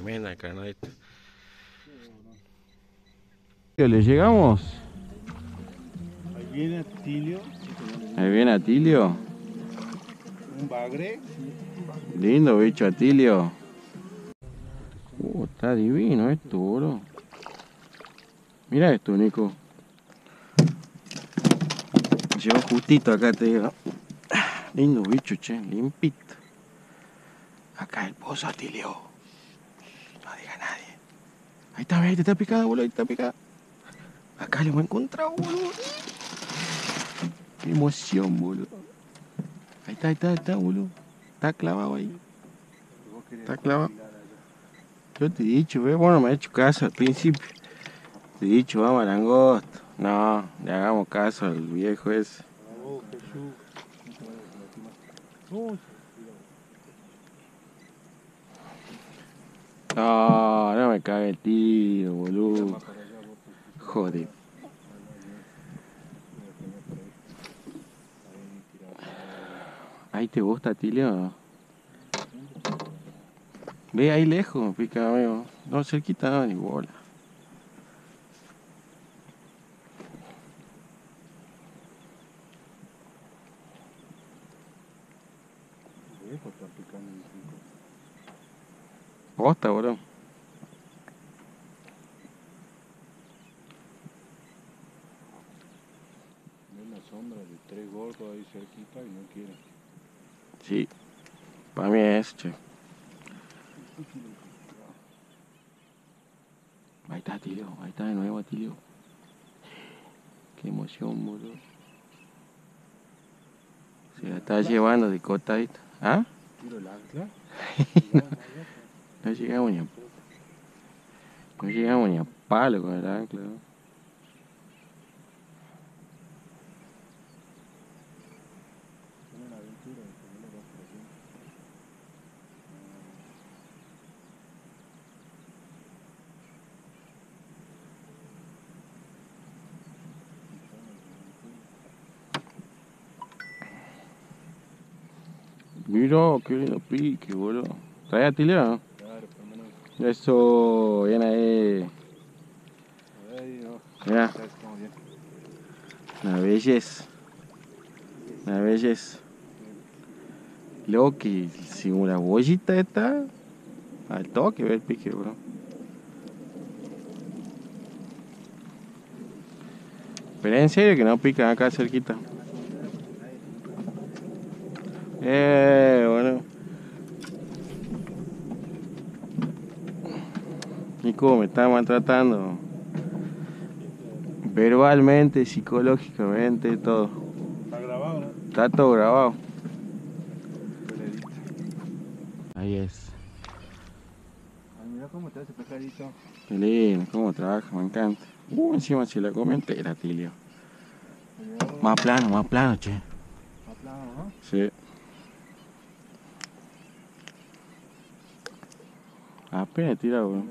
Tremenda carnadita. ¿Le llegamos? Ahí viene Atilio. Ahí viene Atilio. Un bagre. Lindo bicho Atilio. Está divino esto, boludo. Mira esto, Nico. Llegó justito acá, te digo. Lindo bicho, che, limpito. Acá el pozo, Atilio. No diga nadie. Ahí está picada, boludo, ahí está picada. Acá lo hemos encontrado, boludo. Qué emoción, boludo. Ahí está, boludo. Está clavado ahí. Está clavado. Yo te he dicho, ve, bueno, me ha hecho caso al principio. Te he dicho, vamos a langosta. No, le hagamos caso al viejo ese. No, no me cague el tiro, boludo. Joder. Ahí te gusta, Tilio. Ve ahí lejos, pica, amigo. No, cerquita no, ni bola. Posta, boludo. Ven la sombra de 3 gordos ahí cerquita y no quieren. Sí, para mí es, che. Ahí está, Tilio. Ahí está de nuevo, Tilio. Qué emoción, boludo. Se la está llevando de cotadita. ¿Ah? ¿Tiro el ancla? No llegamos ni a palo con el ancla, ¿no? Mira, qué lindo pique, boludo. ¿Trae a Tilio, no? Claro, por lo menos. Eso, bien ahí. Mira, Estamos bien. una belleza. Una belleza. Luego que si una bollita está al toque, ve el pique, bro. Pero en serio que no pican acá cerquita. Bueno. Nico, me está maltratando. Verbalmente, psicológicamente, todo. ¿Está grabado, no? Está todo grabado. Peladito. Ahí es. Ay, mira cómo está ese pescadito. Qué lindo, cómo trabaja, me encanta. Encima se la comió entera, Tilio. Más plano, che. Más plano, ¿no? Sí. Apenas tira, bro.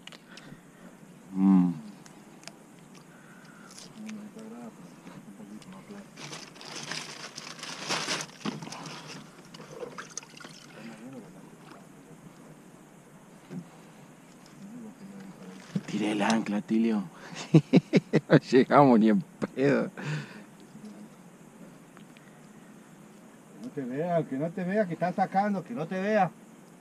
Tiré el ancla, Tilio. No llegamos ni en pedo. Que no te vea, que está sacando, que no te vea.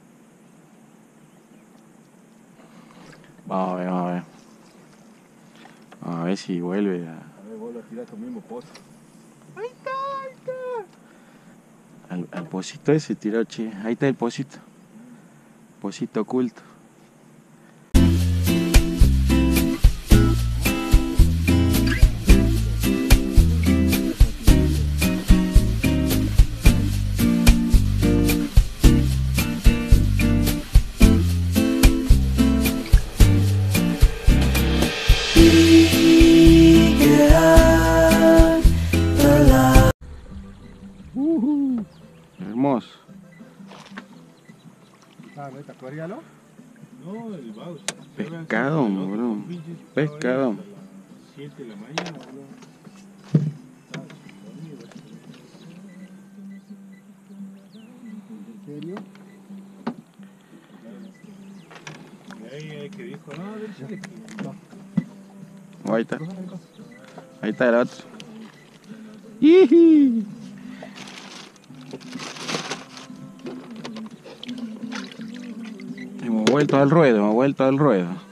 Vamos a ver, vamos a ver. Vamos a ver si vuelve a... A ver, vos lo tirás tu mismo pozo. Ahí está. Al pocito ese tiró, che. Ahí está el pocito. Pocito oculto. Hermoso. ¿Está acuarialo? No, el vago. Pescado, boludo. Pescado. 7 de la mañana, boludo. ¿En serio? es que dijo, no, del Chile. Oh, ahí está. Ahí está el otro. ¡Yiji! Hemos vuelto al ruedo, hemos vuelto al ruedo.